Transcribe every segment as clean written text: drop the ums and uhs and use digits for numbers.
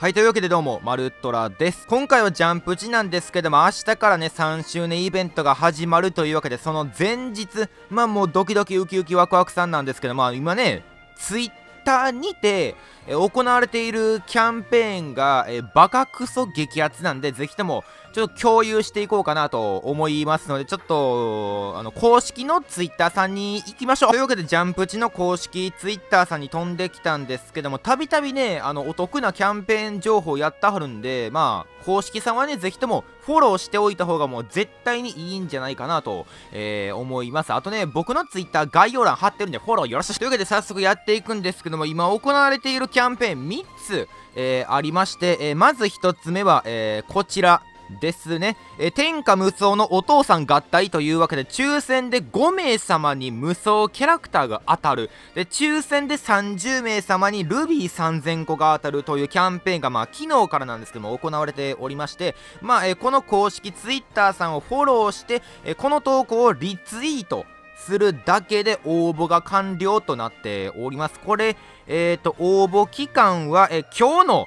はい、というわけでどうも、マルトラです。今回はジャンプ値なんですけども、明日からね、3周年イベントが始まるというわけで、その前日、もうドキドキウキウキワクワクさんなんですけど、今ね、ツイッターにて、行われているキャンペーンが、バカクソ激アツなんで、ぜひとも、ちょっと共有していこうかなと思いますので、ちょっと、公式のツイッターさんに行きましょう。というわけで、ジャンプ値の公式ツイッターさんに飛んできたんですけども、たびたびね、お得なキャンペーン情報やったはるんで、公式さんはね、ぜひともフォローしておいた方がもう絶対にいいんじゃないかなと、思います。あとね、僕のツイッター概要欄貼ってるんで、フォローよろしく。というわけで、早速やっていくんですけども、今行われているキャンペーン3つ、ありまして、まず1つ目は、こちら。ですね、天下無双のお父さん合体というわけで、抽選で5名様に無双キャラクターが当たる。で、抽選で30名様にルビー3000個が当たるというキャンペーンが、昨日からなんですけども、行われておりまして、この公式ツイッターさんをフォローして、この投稿をリツイートするだけで応募が完了となっております。これ、応募期間は、今日の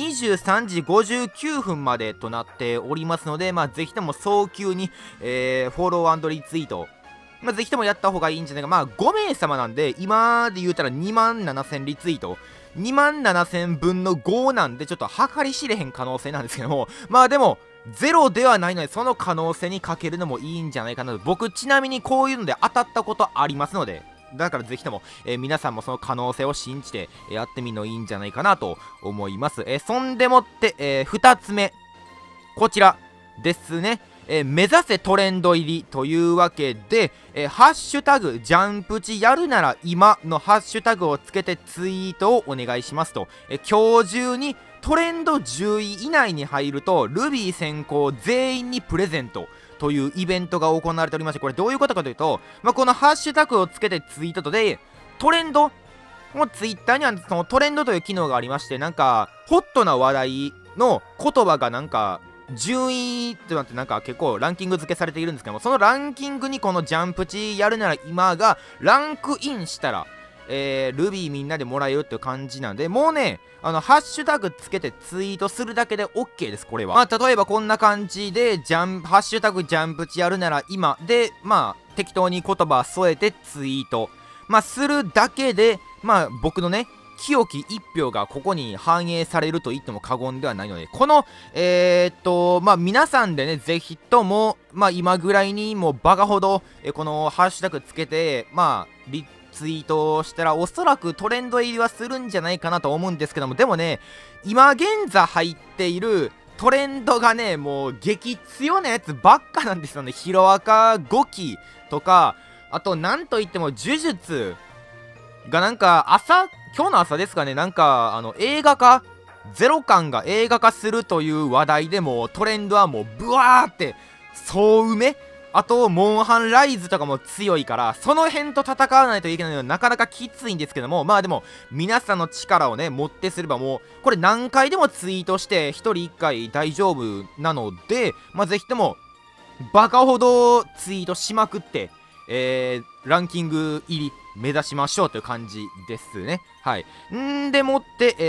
23時59分までとなっておりますので、ぜひとも早急に、フォロー&リツイート、ぜひともやった方がいいんじゃないか。5名様なんで、今で言うたら27000リツイート。27000分の5なんで、ちょっと計り知れへん可能性なんですけども、でも、ゼロではないので、その可能性にかけるのもいいんじゃないかなと。僕、ちなみにこういうので当たったことありますので、だからぜひとも、皆さんもその可能性を信じて、やってみるのいいんじゃないかなと思います。そんでもって、2つ目。こちらですね。目指せトレンド入りというわけで、ハッシュタグジャンプ値やるなら今のハッシュタグをつけてツイートをお願いしますと、今日中にトレンド10位以内に入るとルビー先行全員にプレゼントというイベントが行われておりまして、これどういうことかというと、このハッシュタグをつけてツイートでトレンド、もうツイッターにはそのトレンドという機能がありまして、なんかホットな話題の言葉がなんか順位ってなってなんか結構ランキング付けされているんですけども、そのランキングにこのジャンプ値やるなら今がランクインしたら、ルビーみんなでもらえるっていう感じなんで、もうね、ハッシュタグつけてツイートするだけで OK です、これは。例えばこんな感じで、ハッシュタグジャンプ値やるなら今で、適当に言葉添えてツイート。するだけで、僕のね、清き一票がここに反映されると言っても過言ではないので、この、皆さんでね、ぜひとも、今ぐらいにもうバカほど、このハッシュタグつけて、リツイートしたらおそらくトレンド入りはするんじゃないかなと思うんですけども、でもね、今現在入っているトレンドがね、もう激強なやつばっかなんですよね。ヒロアカ5期とか、あとなんといっても呪術がなんか今日の朝ですかね、なんか映画化、ゼロ感が映画化するという話題でもトレンドはもうブワーって総埋め。あとモンハンライズとかも強いから、その辺と戦わないといけないのはなかなかきついんですけども、でも皆さんの力をね持ってすればもうこれ何回でもツイートして1人1回大丈夫なので、ぜひともバカほどツイートしまくって、ランキング入り目指しましょうという感じですね。はい。でもって、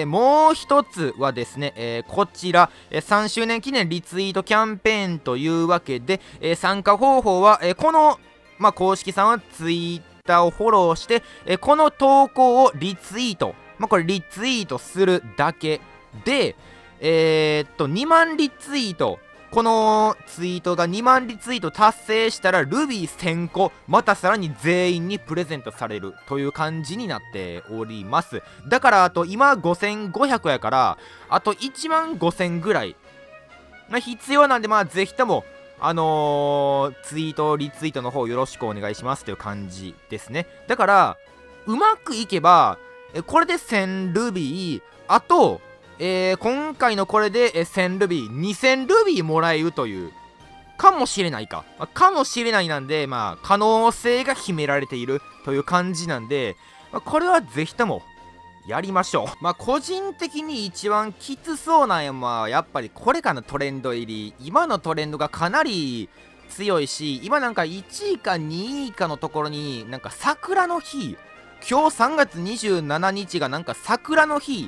もう一つはですね、こちら、3周年記念リツイートキャンペーンというわけで、参加方法は、この、公式さんはツイッターをフォローして、この投稿をリツイート、これリツイートするだけで、2万リツイート、このツイートが2万リツイート達成したらルビー1000個またさらに全員にプレゼントされるという感じになっております。だからあと今5500やからあと1万5000ぐらい必要なんで、ぜひともツイートリツイートの方よろしくお願いしますという感じですね。だからうまくいけばこれで1000ルビー、あと今回のこれで1000ルビー、2000ルビーもらえるという、かもしれないか。かもしれないなんで、可能性が秘められているという感じなんで、これはぜひともやりましょう。個人的に一番きつそうなんは、やっぱりこれかな、トレンド入り。今のトレンドがかなり強いし、今なんか1位か2位かのところに、なんか桜の日、今日3月27日がなんか桜の日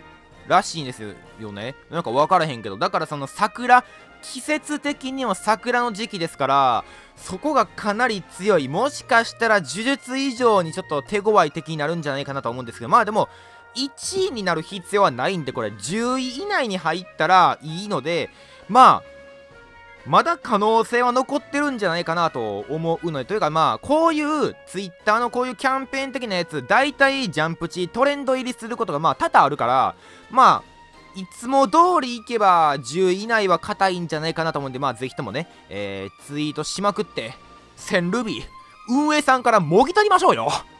らしいんですよね。なんか分からへんけど、だからその桜、季節的には桜の時期ですから、そこがかなり強い。もしかしたら呪術以上にちょっと手強い敵になるんじゃないかなと思うんですけど、まあでも、1位になる必要はないんで、これ10位以内に入ったらいいので、まあ、まだ可能性は残ってるんじゃないかなと思うので、というかまあ、こういうツイッターのこういうキャンペーン的なやつ、大体ジャンプ値トレンド入りすることがまあ多々あるから、まあ、いつも通りいけば10位以内は硬いんじゃないかなと思うんで、まあぜひともね、ツイートしまくって、1000ルビー、運営さんからもぎ取りましょうよ。